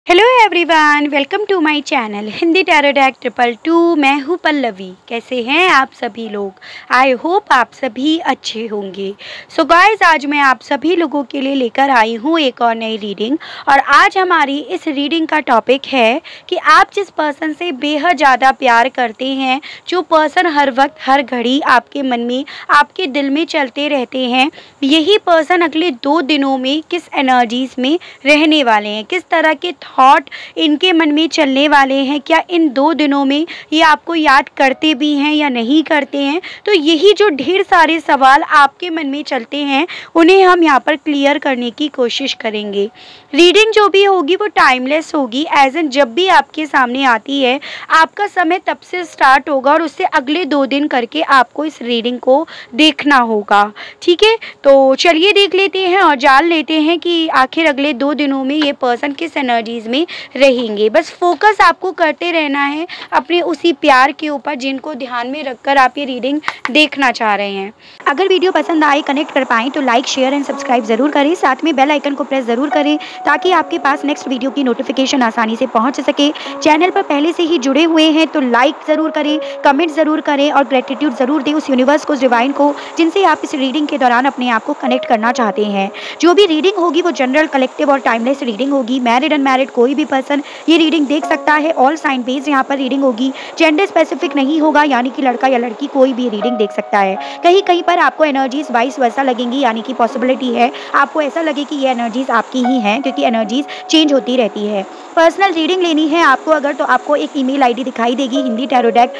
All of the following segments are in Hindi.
Hello everyone, welcome to my channel Hindi tarot deck 222। मैं हूँ पल्लवी। कैसे हैं आप सभी लोग? आई होप आप सभी अच्छे होंगे। सो गाइस, आज मैं आप सभी लोगों के लिए लेकर आई हूँ एक और नई रीडिंग। और आज हमारी इस रीडिंग का टॉपिक है कि आप जिस पर्सन से बेहद ज़्यादा प्यार करते हैं, जो पर्सन हर वक्त हर घड़ी आपके मन में, आपके दिल में चलते रहते हैं, यही पर्सन अगले 2 दिनों में किस एनर्जीज में रहने वाले हैं, किस तरह के थॉट इनके मन में चलने वाले हैं, क्या इन 2 दिनों में ये आपको याद करते भी हैं या नहीं करते हैं। तो यही जो ढेर सारे सवाल आपके मन में चलते हैं, उन्हें हम यहाँ पर क्लियर करने की कोशिश करेंगे। रीडिंग जो भी होगी वो टाइमलेस होगी, एज एन जब भी आपके सामने आती है आपका समय तब से स्टार्ट होगा और उससे अगले 2 दिन करके आपको इस रीडिंग को देखना होगा। ठीक है, तो चलिए देख लेते हैं और जान लेते हैं कि आखिर अगले 2 दिनों में ये पर्सन किस एनर्जीज में रहेंगे। बस फोकस आपको करते रहना है अपने उसी प्यार के ऊपर जिनको ध्यान में रखकर आप ये रीडिंग देखना चाह रहे हैं। अगर वीडियो पसंद आए, कनेक्ट कर पाएँ तो लाइक, शेयर एंड सब्सक्राइब जरूर करें। साथ में बेल आइकन को प्रेस जरूर करें ताकि आपके पास नेक्स्ट वीडियो की नोटिफिकेशन आसानी से पहुंच सके। चैनल पर पहले से ही जुड़े हुए हैं तो लाइक ज़रूर करें, कमेंट ज़रूर करें और ग्रेटिट्यूड ज़रूर दें उस यूनिवर्स को, उस डिवाइन को, जिनसे आप इस रीडिंग के दौरान अपने आप को कनेक्ट करना चाहते हैं। जो भी रीडिंग होगी वो जनरल, कलेक्टिव और टाइमलेस रीडिंग होगी। मैरिड अनमैरिड कोई भी पर्सन ये रीडिंग देख सकता है। ऑल साइन बेस्ड यहाँ पर रीडिंग होगी, जेंडर स्पेसिफिक नहीं होगा, यानी कि लड़का या लड़की कोई भी रीडिंग देख सकता है। कहीं कहीं पर आपको एनर्जीज वाइस वर्सा लगेंगी, यानी कि पॉसिबिलिटी है आपको ऐसा लगे कि ये एनर्जीज आपकी ही हैं, क्योंकि एनर्जीज चेंज होती रहती है। पर्सनल रीडिंग लेनी है आपको अगर, तो आपको एक ईमेल आईडी दिखाई देगी हिंदी टैरो डेक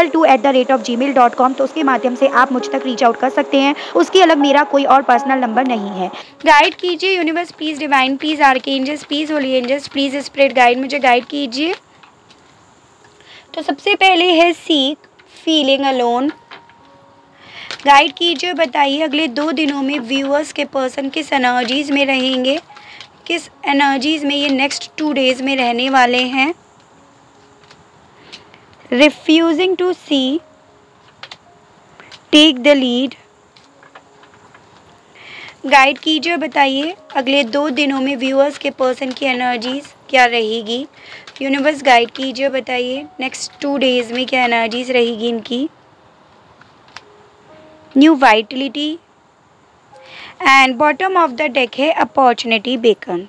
222@gmail.com, तो उसके माध्यम से आप मुझ तक रीच आउट कर सकते हैं। उसके अलग मेरा कोई और पर्सनल नंबर नहीं है। गाइड कीजिए universe please, divine please, archangels please, holy angels please, spirit guide मुझे गाइड कीजिए। तो सबसे पहले है सीक फीलिंग अलोन। गाइड कीजिए, बताइए अगले 2 दिनों में व्यूअर्स के पर्सन किस एनर्जीज में रहेंगे, किस एनर्जीज में ये नेक्स्ट 2 डेज में रहने वाले हैं। Refusing to see, take the lead. Guide कीजिए, बताइए अगले 2 दिनों में व्यूअर्स के पर्सन की एनर्जीज क्या रहेगी। यूनिवर्स गाइड कीजिए, बताइए नेक्स्ट 2 डेज में क्या एनर्जीज रहेगी इनकी। New vitality and bottom of the deck है अपॉर्चुनिटी बेकन।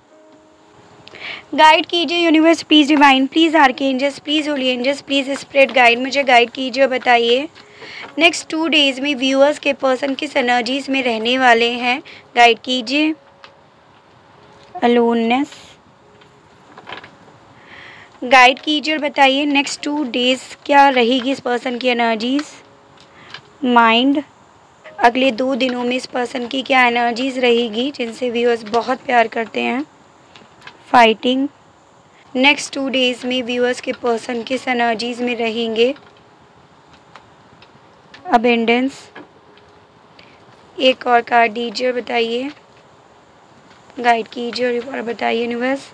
गाइड कीजिए universe please, divine please, archangels please, holy angels please, spirit guide मुझे गाइड कीजिए। बताइए नेक्स्ट 2 डेज में व्यूअर्स के पर्सन किस एनर्जीज में रहने वाले हैं। गाइड कीजिए। अलोननेस। गाइड कीजिए और बताइए नेक्स्ट 2 डेज क्या रहेगी इस पर्सन की एनर्जीज। माइंड। अगले 2 दिनों में इस पर्सन की क्या एनर्जीज रहेगी जिनसे व्यूअर्स बहुत प्यार करते हैं। फाइटिंग। नेक्स्ट 2 डेज में व्यूअर्स के पर्सन किस एनर्जीज में रहेंगे। अबेंडेंस। एक और कार्ड दीजिए और बताइए, गाइड कीजिए और बताइए universe.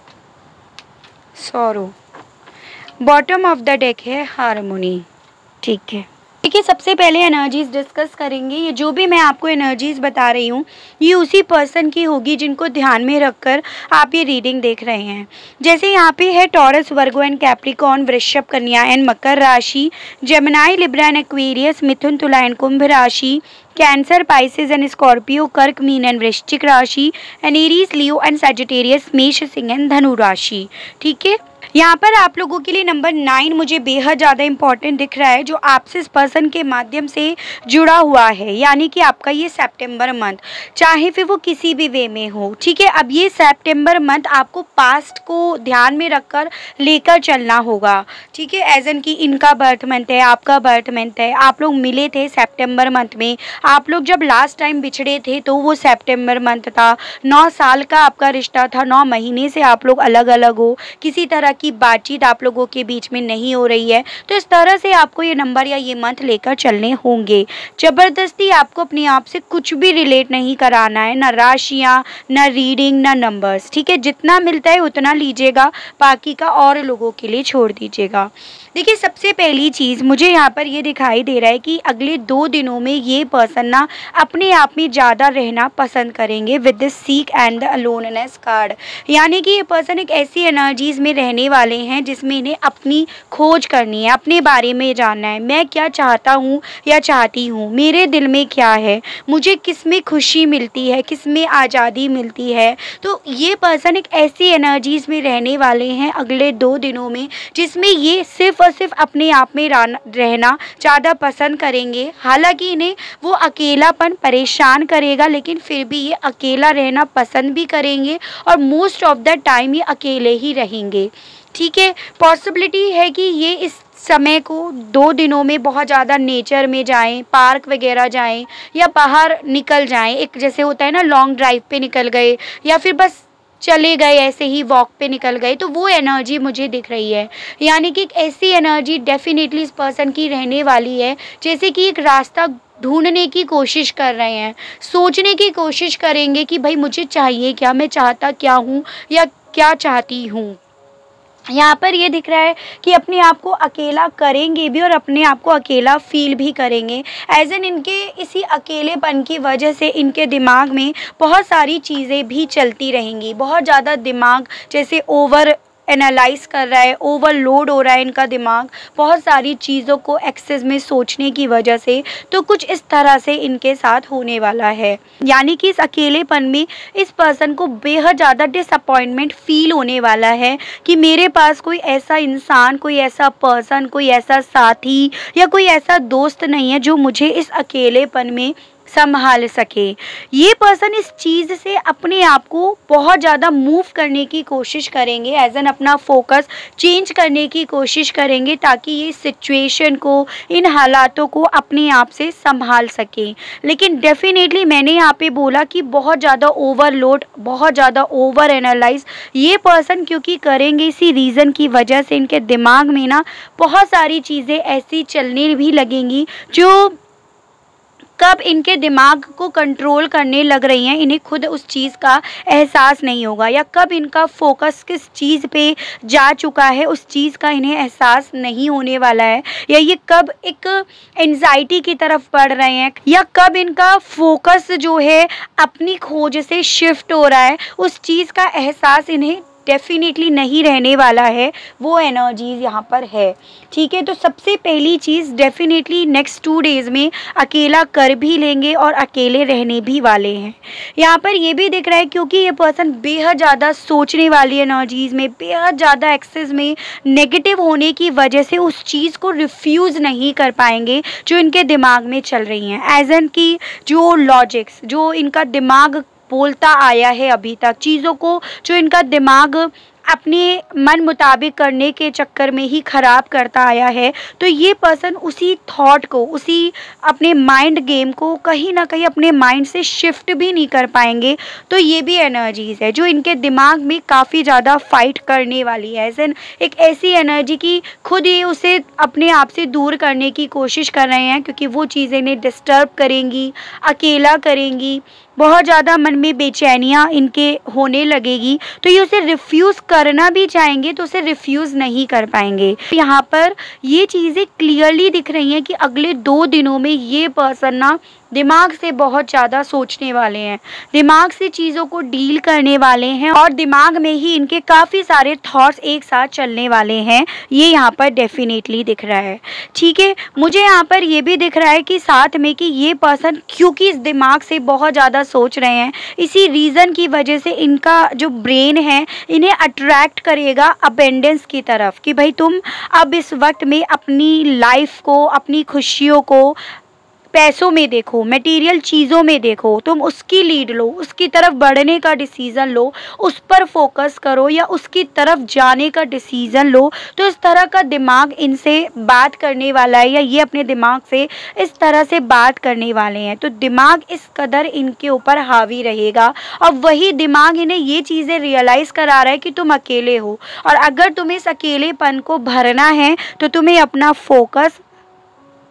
Sorrow. Bottom of the deck है हार्मोनी। ठीक है, देखिए सबसे पहले एनर्जीज डिस्कस करेंगे। ये जो भी मैं आपको एनर्जीज बता रही हूँ ये उसी पर्सन की होगी जिनको ध्यान में रखकर आप ये रीडिंग देख रहे हैं। जैसे यहाँ पे है टॉरस, वर्गो एंड कैप्रिकॉर्न, वृषभ, कन्या एंड मकर राशि, Gemini, Libra and Aquarius, Mithun, Tula and Kumbh राशि, Cancer, Pisces and Scorpio, Kark, Meen and Vrishchik राशि, and Aries, Leo and Sagittarius, Mesh, Singh and धनु राशि। ठीक है, यहाँ पर आप लोगों के लिए नंबर 9 मुझे बेहद ज़्यादा इंपॉर्टेंट दिख रहा है, जो आपसे इस पर्सन के माध्यम से जुड़ा हुआ है, यानी कि आपका ये सितंबर मंथ, चाहे फिर वो किसी भी वे में हो। ठीक है, अब ये सितंबर मंथ आपको पास्ट को ध्यान में रखकर लेकर चलना होगा। ठीक है, एज एन कि इनका बर्थ मंथ है, आपका बर्थ मंथ है, आप लोग मिले थे सितंबर मंथ में, आप लोग जब लास्ट टाइम बिछड़े थे तो वो सितंबर मंथ था। 9 साल का आपका रिश्ता था, 9 महीने से आप लोग अलग अलग हो, किसी तरह की बातचीत आप लोगों के बीच में नहीं हो रही है। तो इस तरह से आपको ये नंबर या ये मंथ लेकर चलने होंगे। जबरदस्ती आपको अपने आप से कुछ भी रिलेट नहीं कराना है, ना राशियाँ, ना रीडिंग, ना नंबर्स। ठीक है, जितना मिलता है उतना लीजिएगा, बाकी का और लोगों के लिए छोड़ दीजिएगा। देखिए सबसे पहली चीज़ मुझे यहाँ पर ये दिखाई दे रहा है कि अगले 2 दिनों में ये पर्सन पर्सन ना अपने आप में ज़्यादा रहना पसंद करेंगे with the seek and the aloneness card. यानी कि ये पर्सन एक ऐसी एनर्जीज़ में रहने वाले हैं जिसमें इन्हें अपनी खोज करनी है, अपने बारे में जानना है, मैं क्या चाहता हूँ या चाहती हूँ, मेरे दिल में क्या है, मुझे किस में खुशी मिलती है, किस में आज़ादी मिलती है। तो ये पर्सन एक ऐसी एनर्जीज़ में रहने वाले हैं अगले 2 दिनों में जिसमें ये सिर्फ़ और सिर्फ अपने आप में रहना ज़्यादा पसंद करेंगे। हालांकि इन्हें वो अकेलापन परेशान करेगा, लेकिन फिर भी ये अकेला रहना पसंद भी करेंगे और मोस्ट ऑफ द टाइम ये अकेले ही रहेंगे। ठीक है, पॉसिबिलिटी है कि ये इस समय को 2 दिनों में बहुत ज़्यादा नेचर में जाएं, पार्क वगैरह जाएं या बाहर निकल जाएं। एक जैसे होता है ना, लॉन्ग ड्राइव पे निकल गए या फिर बस चले गए, ऐसे ही वॉक पे निकल गए, तो वो एनर्जी मुझे दिख रही है। यानी कि एक ऐसी एनर्जी डेफिनेटली इस पर्सन की रहने वाली है जैसे कि एक रास्ता ढूंढने की कोशिश कर रहे हैं, सोचने की कोशिश करेंगे कि भाई मुझे चाहिए क्या, मैं चाहता क्या हूँ या क्या चाहती हूँ। यहाँ पर ये दिख रहा है कि अपने आप को अकेला करेंगे भी और अपने आप को अकेला फील भी करेंगे। एज एन इनके इसी अकेलेपन की वजह से इनके दिमाग में बहुत सारी चीज़ें भी चलती रहेंगी। बहुत ज़्यादा दिमाग जैसे ओवर एनालाइज कर रहा है, ओवरलोड हो रहा है इनका दिमाग बहुत सारी चीज़ों को एक्सेस में सोचने की वजह से। तो कुछ इस तरह से इनके साथ होने वाला है। यानी कि इस अकेलेपन में इस पर्सन को बेहद ज़्यादा डिसअपॉइंटमेंट फील होने वाला है कि मेरे पास कोई ऐसा इंसान, कोई ऐसा पर्सन, कोई ऐसा साथी या कोई ऐसा दोस्त नहीं है जो मुझे इस अकेलेपन में संभाल सके। ये पर्सन इस चीज़ से अपने आप को बहुत ज़्यादा मूव करने की कोशिश करेंगे, एज एन अपना फोकस चेंज करने की कोशिश करेंगे ताकि ये सिचुएशन को, इन हालातों को अपने आप से संभाल सकें। लेकिन डेफिनेटली मैंने यहाँ पे बोला कि बहुत ज़्यादा ओवरलोड, बहुत ज़्यादा ओवर एनालाइज ये पर्सन क्योंकि करेंगे, इसी रीज़न की वजह से इनके दिमाग में ना बहुत सारी चीज़ें ऐसी चलने भी लगेंगी जो कब इनके दिमाग को कंट्रोल करने लग रही हैं, इन्हें खुद उस चीज़ का एहसास नहीं होगा, या कब इनका फोकस किस चीज़ पे जा चुका है उस चीज़ का इन्हें एहसास नहीं होने वाला है, या ये कब एक एंजाइटी की तरफ बढ़ रहे हैं, या कब इनका फोकस जो है अपनी खोज से शिफ्ट हो रहा है, उस चीज़ का एहसास इन्हें डेफिनेटली नहीं रहने वाला है। वो एनर्जीज़ यहाँ पर है। ठीक है, तो सबसे पहली चीज़ डेफिनेटली नेक्स्ट 2 डेज़ में अकेला कर भी लेंगे और अकेले रहने भी वाले हैं। यहाँ पर ये भी दिख रहा है क्योंकि ये पर्सन बेहद ज़्यादा सोचने वाली एनर्जीज़ में, बेहद ज़्यादा एक्सेस में नेगेटिव होने की वजह से उस चीज़ को रिफ्यूज़ नहीं कर पाएंगे जो इनके दिमाग में चल रही हैं। एज एन की जो लॉजिक्स, जो इनका दिमाग बोलता आया है अभी तक, चीज़ों को जो इनका दिमाग अपने मन मुताबिक करने के चक्कर में ही ख़राब करता आया है, तो ये पर्सन उसी थॉट को, उसी अपने माइंड गेम को कहीं ना कहीं अपने माइंड से शिफ्ट भी नहीं कर पाएंगे। तो ये भी एनर्जीज़ है जो इनके दिमाग में काफ़ी ज़्यादा फाइट करने वाली है। ऐसे एक ऐसी एनर्जी की खुद ये उसे अपने आप से दूर करने की कोशिश कर रहे हैं क्योंकि वो चीज़ें इन्हें डिस्टर्ब करेंगी, अकेला करेंगी, बहुत ज़्यादा मन में बेचैनियाँ इनके होने लगेगी। तो ये उसे रिफ्यूज़ करना भी चाहेंगे तो उसे रिफ्यूज़ नहीं कर पाएंगे। यहाँ पर ये चीज़ें क्लियरली दिख रही हैं कि अगले 2 दिनों में ये पर्सन ना दिमाग से बहुत ज़्यादा सोचने वाले हैं, दिमाग से चीज़ों को डील करने वाले हैं और दिमाग में ही इनके काफ़ी सारे थॉट्स एक साथ चलने वाले हैं। ये यहाँ पर डेफिनेटली दिख रहा है। ठीक है, मुझे यहाँ पर ये भी दिख रहा है कि साथ में कि ये पर्सन क्योंकि इस दिमाग से बहुत ज़्यादा सोच रहे हैं, इसी रीज़न की वजह से इनका जो ब्रेन है इन्हें अट्रैक्ट करेगा अबेंडेंस की तरफ कि भाई तुम अब इस वक्त में अपनी लाइफ को, अपनी खुशियों को पैसों में देखो, मटेरियल चीज़ों में देखो, तुम उसकी लीड लो, उसकी तरफ बढ़ने का डिसीज़न लो, उस पर फोकस करो या उसकी तरफ जाने का डिसीज़न लो। तो इस तरह का दिमाग इनसे बात करने वाला है या ये अपने दिमाग से इस तरह से बात करने वाले हैं। तो दिमाग इस कदर इनके ऊपर हावी रहेगा और वही दिमाग इन्हें ये चीज़ें रियलाइज़ करा रहा है कि तुम अकेले हो और अगर तुम्हें इस अकेलेपन को भरना है तो तुम्हें अपना फोकस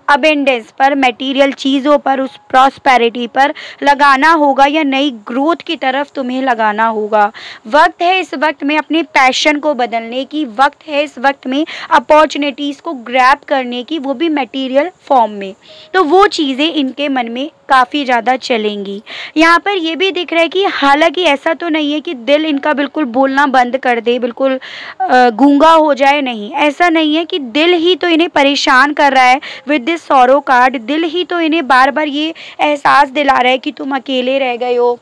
अबेंडेंस पर, मटेरियल चीज़ों पर, उस प्रॉस्पेरिटी पर लगाना होगा या नई ग्रोथ की तरफ तुम्हें लगाना होगा। वक्त है इस वक्त में अपने पैशन को बदलने की, वक्त है इस वक्त में अपॉर्चुनिटीज़ को ग्रैब करने की, वो भी मटेरियल फॉर्म में। तो वो चीज़ें इनके मन में काफ़ी ज़्यादा चलेंगी। यहाँ पर ये भी दिख रहा है कि हालांकि ऐसा तो नहीं है कि दिल इनका बिल्कुल बोलना बंद कर दे, बिल्कुल गूंगा हो जाए, नहीं, ऐसा नहीं है कि दिल ही तो इन्हें परेशान कर रहा है विद दिस सॉरो कार्ड। दिल ही तो इन्हें बार बार ये एहसास दिला रहा है कि तुम अकेले रह गए हो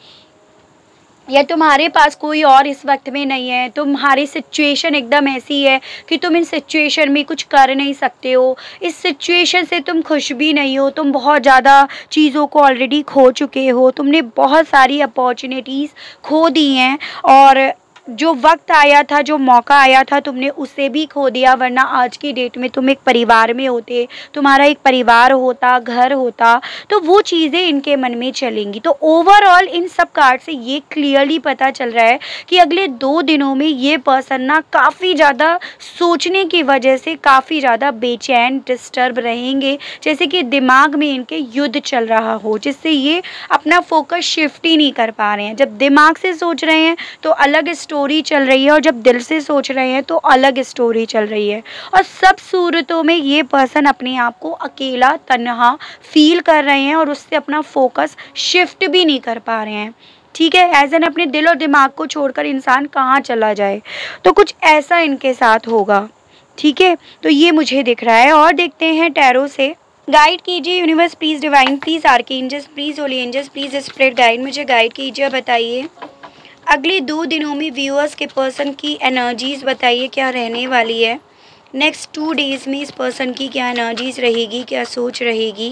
या तुम्हारे पास कोई और इस वक्त में नहीं है, तुम्हारी सिचुएशन एकदम ऐसी है कि तुम इन सिचुएशन में कुछ कर नहीं सकते हो, इस सिचुएशन से तुम खुश भी नहीं हो, तुम बहुत ज़्यादा चीज़ों को ऑलरेडी खो चुके हो, तुमने बहुत सारी अपॉर्चुनिटीज़ खो दी हैं और जो वक्त आया था, जो मौका आया था, तुमने उसे भी खो दिया। वरना आज की डेट में तुम एक परिवार में होते, तुम्हारा एक परिवार होता, घर होता, तो वो चीज़ें इनके मन में चलेंगी। तो ओवरऑल इन सब कार्ड से ये क्लियरली पता चल रहा है कि अगले 2 दिनों में ये पर्सन ना काफ़ी ज़्यादा सोचने की वजह से काफ़ी ज़्यादा बेचैन, डिस्टर्ब रहेंगे, जैसे कि दिमाग में इनके युद्ध चल रहा हो, जिससे ये अपना फोकस शिफ्ट ही नहीं कर पा रहे हैं। जब दिमाग से सोच रहे हैं तो अलग स्टोरी चल रही है और जब दिल से सोच रहे हैं तो अलग स्टोरी चल रही है। और सब सूरतों में ये पर्सन अपने आप को अकेला, तन्हा फील कर रहे हैं और उससे अपना फोकस शिफ्ट भी नहीं कर पा रहे हैं। ठीक है, एज एन अपने दिल और दिमाग को छोड़कर इंसान कहाँ चला जाए, तो कुछ ऐसा इनके साथ होगा। ठीक है, तो ये मुझे दिख रहा है। और देखते हैं टैरो से। गाइड कीजिए universe please, divine please, archangels please, holy angels please, spirit guide मुझे गाइड कीजिए और बताइए अगले 2 दिनों में व्यूअर्स के पर्सन की एनर्जीज़ बताइए क्या रहने वाली है। नेक्स्ट 2 डेज़ में इस पर्सन की क्या एनर्जीज़ रहेगी, क्या सोच रहेगी।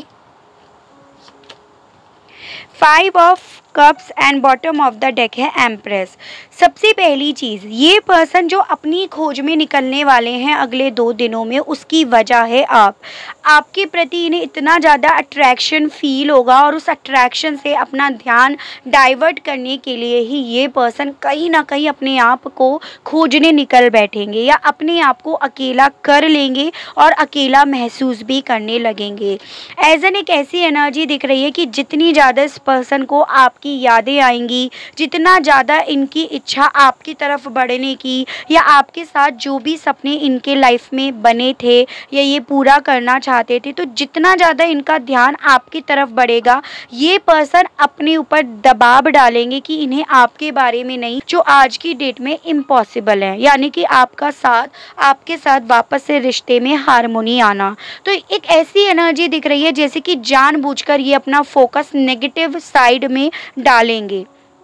5 of cups and bottom of the deck है एम्प्रेस। सबसे पहली चीज़, ये पर्सन जो अपनी खोज में निकलने वाले हैं अगले 2 दिनों में, उसकी वजह है आपके प्रति इन्हें इतना ज़्यादा अट्रैक्शन फील होगा और उस अट्रैक्शन से अपना ध्यान डाइवर्ट करने के लिए ही ये पर्सन कहीं ना कहीं अपने आप को खोजने निकल बैठेंगे या अपने आप को अकेला कर लेंगे और अकेला महसूस भी करने लगेंगे। एज एन एक ऐसी एनर्जी दिख रही है कि जितनी ज़्यादा इस पर्सन को आपकी यादें आएंगी, जितना ज़्यादा इनकी इच्छा आपकी तरफ बढ़ने की या आपके साथ जो भी सपने इनके लाइफ में बने थे या ये पूरा करना चाहते थे, तो जितना ज़्यादा इनका ध्यान आपकी तरफ बढ़ेगा, ये पर्सन अपने ऊपर दबाव डालेंगे कि इन्हें आपके बारे में नहीं, जो आज की डेट में इम्पॉसिबल है, यानी कि आपके साथ वापस से रिश्ते में हारमोनी आना। तो एक ऐसी एनर्जी दिख रही है जैसे कि जानबूझकर ये अपना फोकस नेगेटिव साइड में डालेंगे,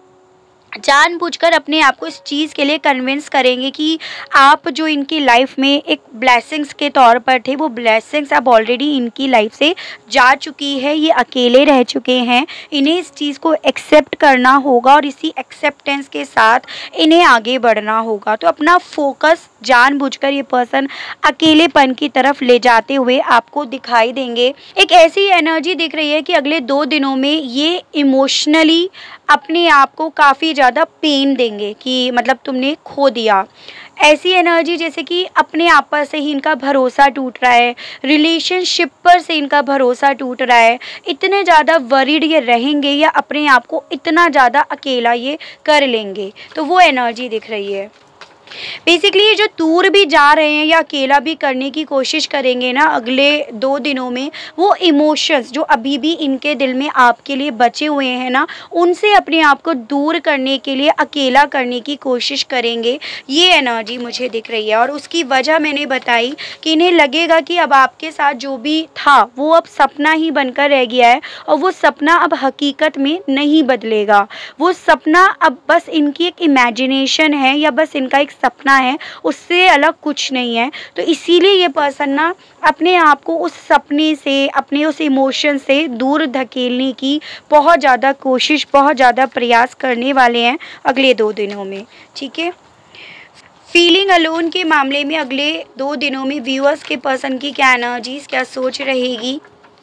जानबूझकर अपने आप को इस चीज़ के लिए कन्विंस करेंगे कि आप जो इनकी लाइफ में एक ब्लेसिंग्स के तौर पर थे, वो ब्लेसिंग्स अब ऑलरेडी इनकी लाइफ से जा चुकी है, ये अकेले रह चुके हैं। इन्हें इस चीज़ को एक्सेप्ट करना होगा और इसी एक्सेप्टेंस के साथ इन्हें आगे बढ़ना होगा। तो अपना फोकस जानबूझकर ये पर्सन अकेलेपन की तरफ ले जाते हुए आपको दिखाई देंगे। एक ऐसी एनर्जी दिख रही है कि अगले 2 दिनों में ये इमोशनली अपने आप को काफ़ी ज़्यादा पेन देंगे कि मतलब तुमने खो दिया। ऐसी एनर्जी जैसे कि अपने आप पर से ही इनका भरोसा टूट रहा है, रिलेशनशिप पर से इनका भरोसा टूट रहा है, इतने ज़्यादा वरीड ये रहेंगे या अपने आप को इतना ज़्यादा अकेला ये कर लेंगे। तो वो एनर्जी दिख रही है। बेसिकली ये जो दूर भी जा रहे हैं या अकेला भी करने की कोशिश करेंगे ना अगले 2 दिनों में, वो इमोशंस जो अभी भी इनके दिल में आपके लिए बचे हुए हैं ना, उनसे अपने आप को दूर करने के लिए अकेला करने की कोशिश करेंगे। ये एनर्जी मुझे दिख रही है और उसकी वजह मैंने बताई कि इन्हें लगेगा कि अब आपके साथ जो भी था वो अब सपना ही बनकर रह गया है और वो सपना अब हकीकत में नहीं बदलेगा। वो सपना अब बस इनकी एक इमेजिनेशन है या बस इनका एक सपना है, उससे अलग कुछ नहीं है। तो इसीलिए ये पर्सन ना अपने आप को उस सपने से, अपने उस इमोशन से दूर धकेलने की बहुत ज़्यादा कोशिश, बहुत ज़्यादा प्रयास करने वाले हैं अगले 2 दिनों में। ठीक है, फीलिंग अलोन के मामले में अगले 2 दिनों में व्यूअर्स के पर्सन की क्या एनर्जीज, क्या सोच रहेगी,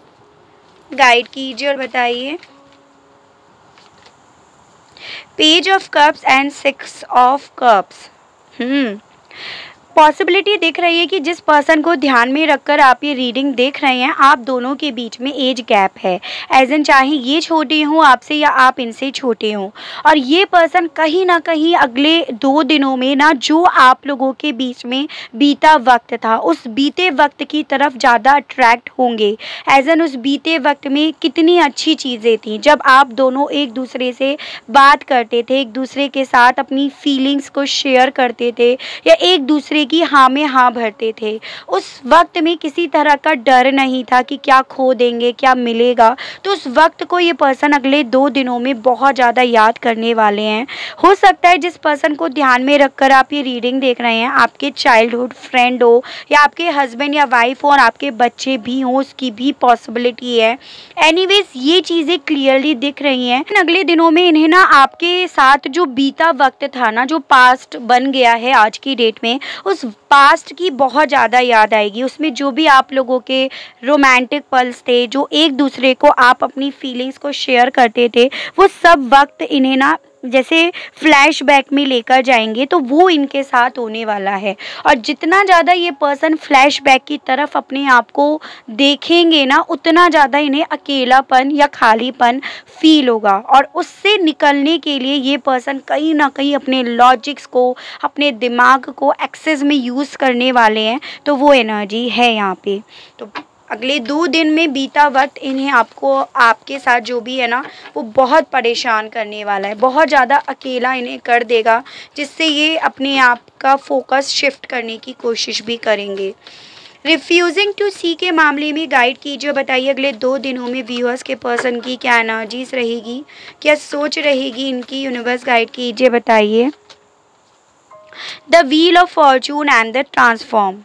गाइड कीजिए और बताइए। Page of cups and 6 of cups. Possibility दिख रही है कि जिस पर्सन को ध्यान में रखकर आप ये रीडिंग देख रहे हैं, आप दोनों के बीच में एज गैप है। एज इन चाहे ये छोटे हों आपसे या आप इनसे छोटे हों, और ये पर्सन कहीं ना कहीं अगले 2 दिनों में ना जो आप लोगों के बीच में बीता वक्त था, उस बीते वक्त की तरफ ज़्यादा अट्रैक्ट होंगे। एज इन उस बीते वक्त में कितनी अच्छी चीज़ें थी जब आप दोनों एक दूसरे से बात करते थे, एक दूसरे के साथ अपनी फीलिंग्स को शेयर करते थे या एक दूसरे की हाँ में हाँ भरते थे। उस वक्त में किसी तरह का डर नहीं था कि क्या खो देंगे, क्या मिलेगा। तो उस वक्त को ये पर्सन अगले 2 दिनों में बहुत ज़्यादा याद करने वाले हैं। हो सकता है जिस पर्सन को ध्यान में रखकर आप ये रीडिंग देख रहे हैं आपके चाइल्डहुड फ्रेंड हो या आपके हस्बैंड या वाइफ हो और आपके बच्चे भी हों, उसकी भी पॉसिबिलिटी है। एनीवेज ये चीज़ें क्लियरली दिख रही हैं। अगले दिनों में इन्हें ना आपके साथ जो बीता वक्त था ना, जो पास्ट बन गया है आज की डेट में, उस पास्ट की बहुत ज़्यादा याद आएगी। उसमें जो भी आप लोगों के रोमांटिक पल्स थे, जो एक दूसरे को आप अपनी फीलिंग्स को शेयर करते थे, वो सब वक्त इन्हें ना जैसे फ्लैशबैक में लेकर जाएंगे, तो वो इनके साथ होने वाला है। और जितना ज़्यादा ये पर्सन फ्लैशबैक की तरफ अपने आप को देखेंगे ना, उतना ज़्यादा इन्हें अकेलापन या खालीपन फील होगा। और उससे निकलने के लिए ये पर्सन कहीं ना कहीं अपने लॉजिक्स को, अपने दिमाग को एक्सेस में यूज़ करने वाले हैं। तो वो एनर्जी है यहाँ पे। तो अगले 2 दिन में बीता वक्त इन्हें आपको, आपके साथ जो भी है ना, वो बहुत परेशान करने वाला है, बहुत ज़्यादा अकेला इन्हें कर देगा, जिससे ये अपने आप का फोकस शिफ्ट करने की कोशिश भी करेंगे। रिफ्यूजिंग टू सी के मामले में गाइड कीजिए, बताइए अगले 2 दिनों में व्यूअर्स के पर्सन की क्या एनर्जीज रहेगी, क्या सोच रहेगी इनकी। यूनिवर्स गाइड कीजिए, बताइए। The wheel of fortune and the transform.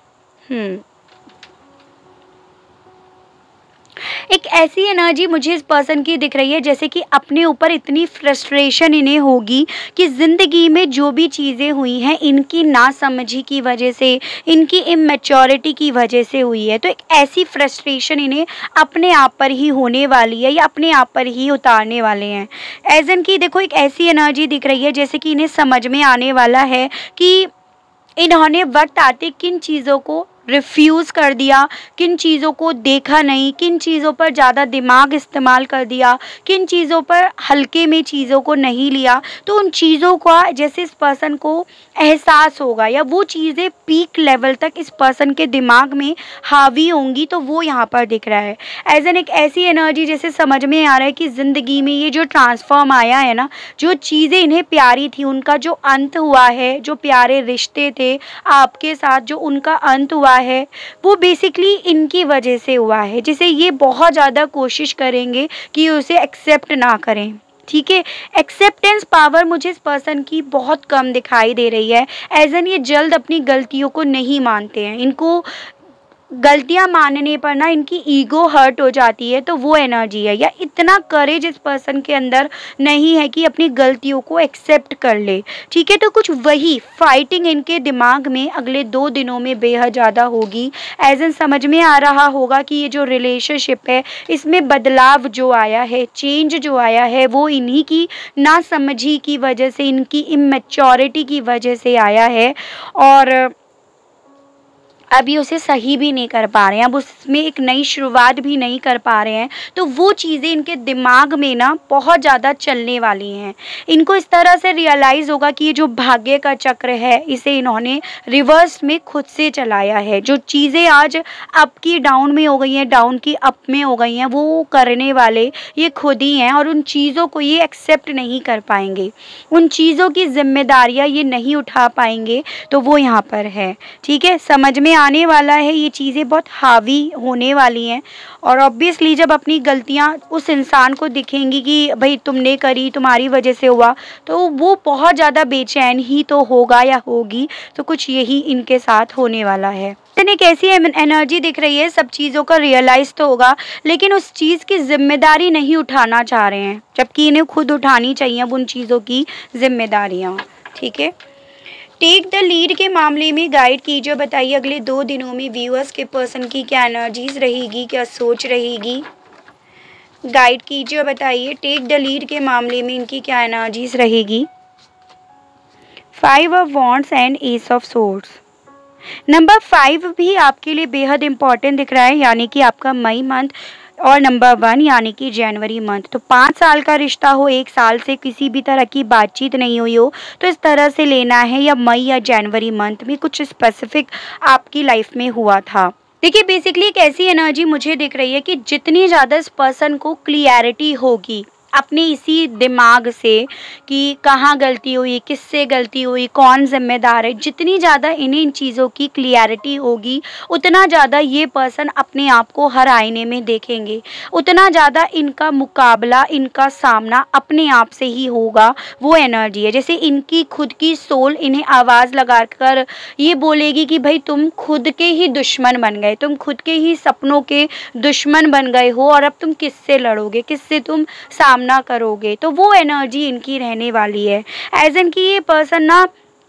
एक ऐसी एनर्जी मुझे इस पर्सन की दिख रही है जैसे कि अपने ऊपर इतनी फ्रस्ट्रेशन इन्हें होगी कि ज़िंदगी में जो भी चीज़ें हुई हैं इनकी नासमझी की वजह से, इनकी इमेच्योरिटी की वजह से हुई है। तो एक ऐसी फ्रस्ट्रेशन इन्हें अपने आप पर ही होने वाली है या अपने आप पर ही उतारने वाले हैं। एज इन की देखो एक ऐसी एनर्जी दिख रही है जैसे कि इन्हें समझ में आने वाला है कि इन्होंने वक्त आते किन चीज़ों को रिफ्यूज़ कर दिया, किन चीज़ों को देखा नहीं, किन चीज़ों पर ज़्यादा दिमाग इस्तेमाल कर दिया, किन चीज़ों पर हल्के में चीज़ों को नहीं लिया। तो उन चीज़ों का जैसे इस पर्सन को एहसास होगा या वो चीज़ें पीक लेवल तक इस पर्सन के दिमाग में हावी होंगी, तो वो यहाँ पर दिख रहा है। एज एन एक ऐसी एनर्जी जैसे समझ में आ रहा है कि ज़िंदगी में ये जो ट्रांसफॉर्म आया है ना, जो चीज़ें इन्हें प्यारी थी उनका जो अंत हुआ है, जो प्यारे रिश्ते थे आपके साथ जो उनका अंत हुआ है, वो बेसिकली इनकी वजह से हुआ है, जिसे ये बहुत ज़्यादा कोशिश करेंगे कि उसे एक्सेप्ट ना करें। ठीक है, एक्सेप्टेंस पावर मुझे इस पर्सन की बहुत कम दिखाई दे रही है। एज एन ये जल्द अपनी गलतियों को नहीं मानते हैं, इनको गलतियां मानने पर ना इनकी ईगो हर्ट हो जाती है। तो वो एनर्जी है, या इतना करेज इस पर्सन के अंदर नहीं है कि अपनी गलतियों को एक्सेप्ट कर ले। ठीक है, तो कुछ वही फाइटिंग इनके दिमाग में अगले 2 दिनों में बेहद ज़्यादा होगी। एज इन समझ में आ रहा होगा कि ये जो रिलेशनशिप है इसमें बदलाव जो आया है, चेंज जो आया है, वो इन्हीं की नासमझी की वजह से, इनकी इमेच्योरिटी की वजह से आया है। और अभी उसे सही भी नहीं कर पा रहे हैं, अब उसमें एक नई शुरुआत भी नहीं कर पा रहे हैं। तो वो चीज़ें इनके दिमाग में ना बहुत ज़्यादा चलने वाली हैं। इनको इस तरह से रियलाइज़ होगा कि ये जो भाग्य का चक्र है इसे इन्होंने रिवर्स में खुद से चलाया है। जो चीज़ें आज अप की डाउन में हो गई हैं, डाउन की अप में हो गई हैं, वो करने वाले ये खुद ही हैं। और उन चीज़ों को ये एक्सेप्ट नहीं कर पाएंगे, उन चीज़ों की जिम्मेदारियाँ ये नहीं उठा पाएंगे। तो वो यहाँ पर है। ठीक है, समझ में आने वाला है, ये चीज़ें बहुत हावी होने वाली हैं। और ऑब्वियसली जब अपनी गलतियां उस इंसान को दिखेंगी कि भाई तुमने करी, तुम्हारी वजह से हुआ, तो वो बहुत ज़्यादा बेचैन ही तो होगा या होगी। तो कुछ यही इनके साथ होने वाला है। एक ऐसी एनर्जी दिख रही है, सब चीज़ों का रियलाइज़ तो होगा लेकिन उस चीज़ की जिम्मेदारी नहीं उठाना चाह रहे हैं, जबकि इन्हें खुद उठानी चाहिए अब उन चीज़ों की जिम्मेदारियाँ। ठीक है, टेक द लीड के मामले में गाइड कीजिए, बताइए अगले 2 दिनों में व्यूअर्स के पर्सन की क्या एनर्जीज रहेगी, क्या सोच रहेगी। गाइड कीजिए, बताइए टेक द लीड के मामले में इनकी क्या एनर्जीज रहेगी। 5 of wands and ace of swords. Number 5 भी आपके लिए बेहद इम्पॉर्टेंट दिख रहा है, यानी कि आपका मई मंथ, और नंबर 1 यानी कि जनवरी मंथ। तो 5 साल का रिश्ता हो, 1 साल से किसी भी तरह की बातचीत नहीं हुई हो, तो इस तरह से लेना है, या मई या जनवरी मंथ में कुछ स्पेसिफिक आपकी लाइफ में हुआ था। देखिए बेसिकली एक ऐसी एनर्जी मुझे दिख रही है कि जितनी ज़्यादा इस पर्सन को क्लियरिटी होगी अपने इसी दिमाग से कि कहाँ गलती हुई, किससे गलती हुई, कौन जिम्मेदार है, जितनी ज़्यादा इन्हें इन चीज़ों की क्लियरिटी होगी, उतना ज़्यादा ये पर्सन अपने आप को हर आईने में देखेंगे, उतना ज़्यादा इनका मुकाबला, इनका सामना अपने आप से ही होगा। वो एनर्जी है जैसे इनकी खुद की सोल इन्हें आवाज़ लगा कर ये बोलेगी कि भाई तुम खुद के ही दुश्मन बन गए, तुम खुद के ही सपनों के दुश्मन बन गए हो, और अब तुम किससे लड़ोगे, किससे तुम सामना करोगे। तो वो एनर्जी इनकी रहने वाली है। एज इन कि ये पर्सन ना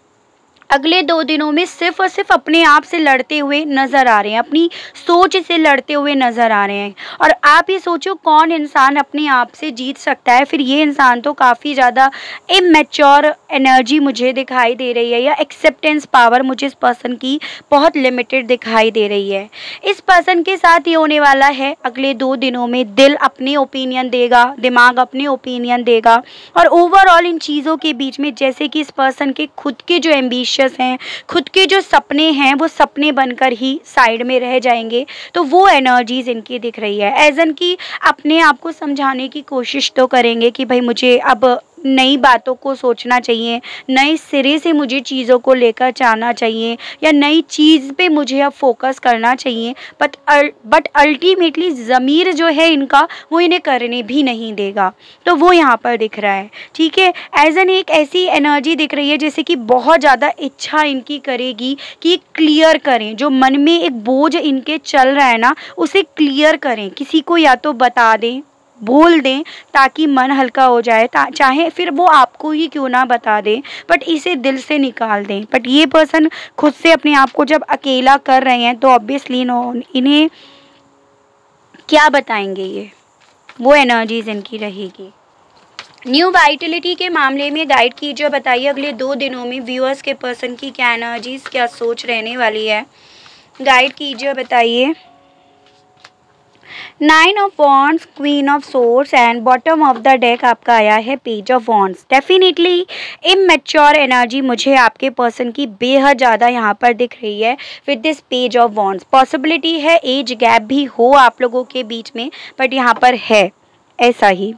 अगले 2 दिनों में सिर्फ और सिर्फ अपने आप से लड़ते हुए नज़र आ रहे हैं, अपनी सोच से लड़ते हुए नज़र आ रहे हैं। और आप ये सोचो कौन इंसान अपने आप से जीत सकता है, फिर ये इंसान तो काफ़ी ज़्यादा इमैच्योर एनर्जी मुझे दिखाई दे रही है, या एक्सेप्टेंस पावर मुझे इस पर्सन की बहुत लिमिटेड दिखाई दे रही है। इस पर्सन के साथ ये होने वाला है अगले 2 दिनों में, दिल अपने ओपिनियन देगा, दिमाग अपने ओपिनियन देगा, और ओवरऑल इन चीज़ों के बीच में जैसे कि इस पर्सन के खुद के जो एम्बिशन हैं, खुद के जो सपने हैं, वो सपने बनकर ही साइड में रह जाएंगे। तो वो एनर्जीज इनकी दिख रही है। एज एन की अपने आप को समझाने की कोशिश तो करेंगे कि भाई मुझे अब नई बातों को सोचना चाहिए, नए सिरे से मुझे चीज़ों को लेकर जाना चाहिए, या नई चीज़ पे मुझे अब फोकस करना चाहिए। बट अल्टीमेटली ज़मीर जो है इनका वो इन्हें करने भी नहीं देगा। तो वो यहाँ पर दिख रहा है, ठीक है। एज एन एक ऐसी एनर्जी दिख रही है जैसे कि बहुत ज़्यादा इच्छा इनकी करेगी कि क्लियर करें, जो मन में एक बोझ इनके चल रहा है ना, उसे क्लियर करें, किसी को या तो बता दें, बोल दें, ताकि मन हल्का हो जाए। चाहे फिर वो आपको ही क्यों ना बता दें, बट इसे दिल से निकाल दें। बट ये पर्सन खुद से अपने आप को जब अकेला कर रहे हैं, तो ऑब्वियसली इन्हें क्या बताएंगे, ये वो एनर्जीज इनकी रहेगी। न्यू वाइटलिटी के मामले में गाइड कीजिए, बताइए अगले 2 दिनों में व्यूअर्स के पर्सन की क्या एनर्जीज, क्या सोच रहने वाली है। गाइड कीजिए, बताइए। 9 of wands, queen of swords, and bottom of the deck आपका आया है page of wands. Definitely immature energy मुझे आपके पर्सन की बेहद ज़्यादा यहाँ पर दिख रही है with this page of wands. Possibility है एज गैप भी हो आप लोगों के बीच में, बट यहाँ पर है ऐसा ही।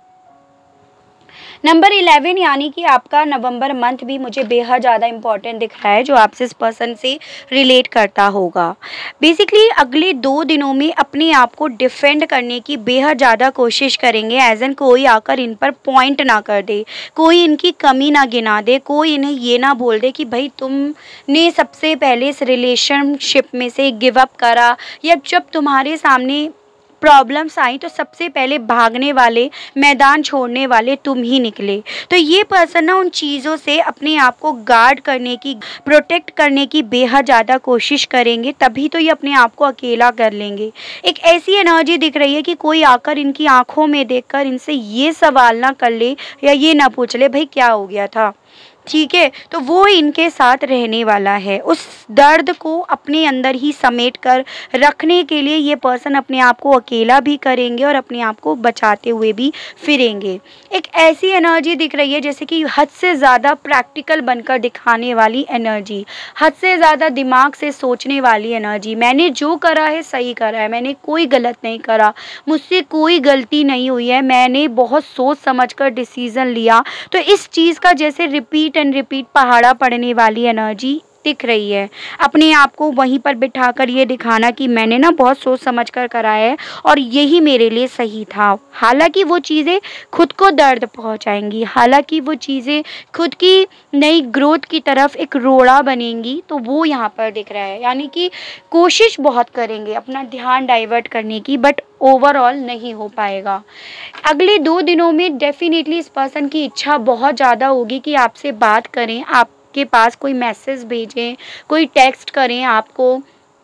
नंबर 11 यानी कि आपका नवंबर मंथ भी मुझे बेहद ज़्यादा इंपॉर्टेंट दिख रहा है, जो आपसे इस पर्सन से रिलेट करता होगा। बेसिकली अगले 2 दिनों में अपने आप को डिफेंड करने की बेहद ज़्यादा कोशिश करेंगे। एज एन कोई आकर इन पर पॉइंट ना कर दे, कोई इनकी कमी ना गिना दे, कोई इन्हें ये ना बोल दे कि भाई तुमने सबसे पहले इस रिलेशनशिप में से गिव अप करा, या जब तुम्हारे सामने प्रॉब्लम्स आई तो सबसे पहले भागने वाले, मैदान छोड़ने वाले तुम ही निकले। तो ये पर्सन ना उन चीज़ों से अपने आप को गार्ड करने की, प्रोटेक्ट करने की बेहद ज़्यादा कोशिश करेंगे, तभी तो ये अपने आप को अकेला कर लेंगे। एक ऐसी एनर्जी दिख रही है कि कोई आकर इनकी आंखों में देखकर इनसे ये सवाल ना कर ले, या ये ना पूछ ले भाई क्या हो गया था, ठीक है। तो वो इनके साथ रहने वाला है। उस दर्द को अपने अंदर ही समेट कर रखने के लिए ये पर्सन अपने आप को अकेला भी करेंगे, और अपने आप को बचाते हुए भी फिरेंगे। एक ऐसी एनर्जी दिख रही है जैसे कि हद से ज़्यादा प्रैक्टिकल बनकर दिखाने वाली एनर्जी, हद से ज़्यादा दिमाग से सोचने वाली एनर्जी। मैंने जो करा है सही करा है, मैंने कोई गलत नहीं करा, मुझसे कोई गलती नहीं हुई है, मैंने बहुत सोच समझ कर डिसीज़न लिया। तो इस चीज़ का जैसे रिपीट एंड रिपीट पहाड़ा पड़ने वाली एनर्जी दिख रही है। अपने आप को वहीं पर बिठाकर ये दिखाना कि मैंने ना बहुत सोच समझ कर करा है, और यही मेरे लिए सही था। हालांकि वो चीज़ें खुद को दर्द पहुंचाएंगी, हालांकि वो चीज़ें खुद की नई ग्रोथ की तरफ एक रोड़ा बनेंगी। तो वो यहाँ पर दिख रहा है, यानी कि कोशिश बहुत करेंगे अपना ध्यान डाइवर्ट करने की, बट ओवरऑल नहीं हो पाएगा। अगले 2 दिनों में डेफिनेटली इस पर्सन की इच्छा बहुत ज़्यादा होगी कि आपसे बात करें, आपके पास कोई मैसेज भेजें, कोई टेक्स्ट करें, आपको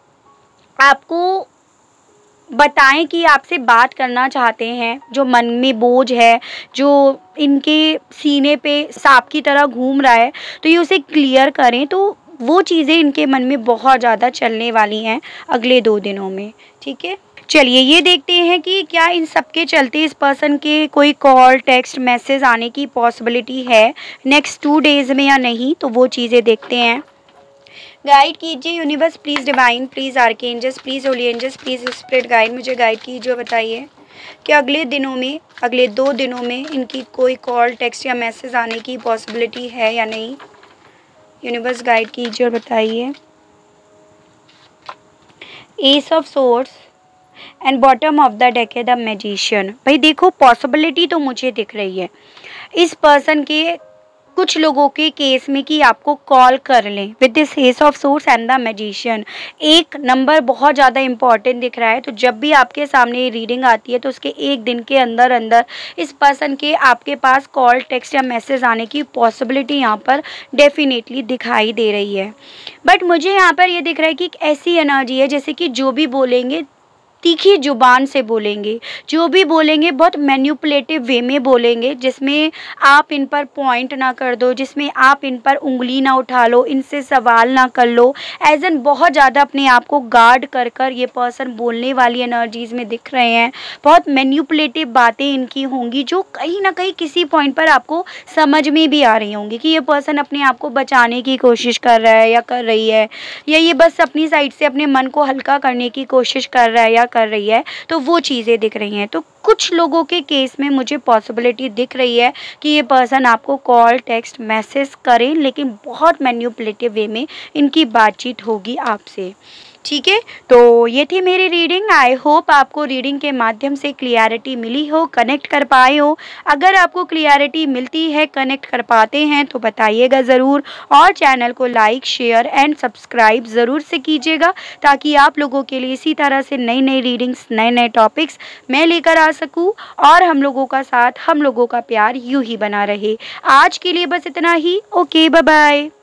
बताएं कि आपसे बात करना चाहते हैं। जो मन में बोझ है, जो इनके सीने पे सांप की तरह घूम रहा है, तो ये उसे क्लियर करें। तो वो चीज़ें इनके मन में बहुत ज़्यादा चलने वाली हैं अगले 2 दिनों में। ठीक है, चलिए ये देखते हैं कि क्या इन सब के चलते इस पर्सन के कोई कॉल, टेक्स्ट, मैसेज आने की पॉसिबिलिटी है नेक्स्ट 2 डेज़ में या नहीं, तो वो चीज़ें देखते हैं। गाइड कीजिए universe, please divine, please archangels, please holy angels, please spirit guide, मुझे गाइड कीजिए। बताइए कि अगले दिनों में, अगले 2 दिनों में इनकी कोई कॉल, टेक्स्ट या मैसेज आने की पॉसिबिलिटी है या नहीं। यूनिवर्स गाइड कीजिए और बताइए। Ace of swords and bottom of the deck है द मैजिशियन। भाई देखो, पॉसिबिलिटी तो मुझे दिख रही है इस पर्सन के कुछ लोगों के केस में कि आपको कॉल कर लें with this ace of swords and the magician. एक नंबर बहुत ज़्यादा इंपॉर्टेंट दिख रहा है। तो जब भी आपके सामने ये रीडिंग आती है तो उसके 1 दिन के अंदर अंदर इस पर्सन के आपके पास कॉल, टेक्स्ट या मैसेज आने की पॉसिबिलिटी यहाँ पर डेफिनेटली दिखाई दे रही है। बट मुझे यहाँ पर ये दिख रहा है कि एक ऐसी एनर्जी है जैसे कि जो भी बोलेंगे तीखी जुबान से बोलेंगे, जो भी बोलेंगे बहुत मैन्युपुलेटिव वे में बोलेंगे, जिसमें आप इन पर पॉइंट ना कर दो, जिसमें आप इन पर उंगली ना उठा लो, इनसे सवाल ना कर लो। एज एन बहुत ज़्यादा अपने आप को गार्ड कर कर ये पर्सन बोलने वाली एनर्जीज़ में दिख रहे हैं। बहुत मैन्युपुलेटिव बातें इनकी होंगी जो कहीं ना कहीं किसी पॉइंट पर आपको समझ में भी आ रही होंगी कि ये पर्सन अपने आप को बचाने की कोशिश कर रहा है या कर रही है, या ये बस अपनी साइड से अपने मन को हल्का करने की कोशिश कर रहा है या कर रही है। तो वो चीज़ें दिख रही हैं। तो कुछ लोगों के केस में मुझे पॉसिबिलिटी दिख रही है कि ये पर्सन आपको कॉल, टेक्स्ट, मैसेज करें, लेकिन बहुत मैन्युपुलेटिव वे में इनकी बातचीत होगी आपसे। ठीक है, तो ये थी मेरी रीडिंग। आई होप आपको रीडिंग के माध्यम से क्लियरिटी मिली हो, कनेक्ट कर पाए हो। अगर आपको क्लियरिटी मिलती है, कनेक्ट कर पाते हैं तो बताइएगा ज़रूर, और चैनल को लाइक, शेयर एंड सब्सक्राइब ज़रूर से कीजिएगा ताकि आप लोगों के लिए इसी तरह से नई नई रीडिंग्स, नए नए टॉपिक्स मैं लेकर आ सकूं और हम लोगों का साथ, हम लोगों का प्यार यूं ही बना रहे। आज के लिए बस इतना ही। Okay, bye bye.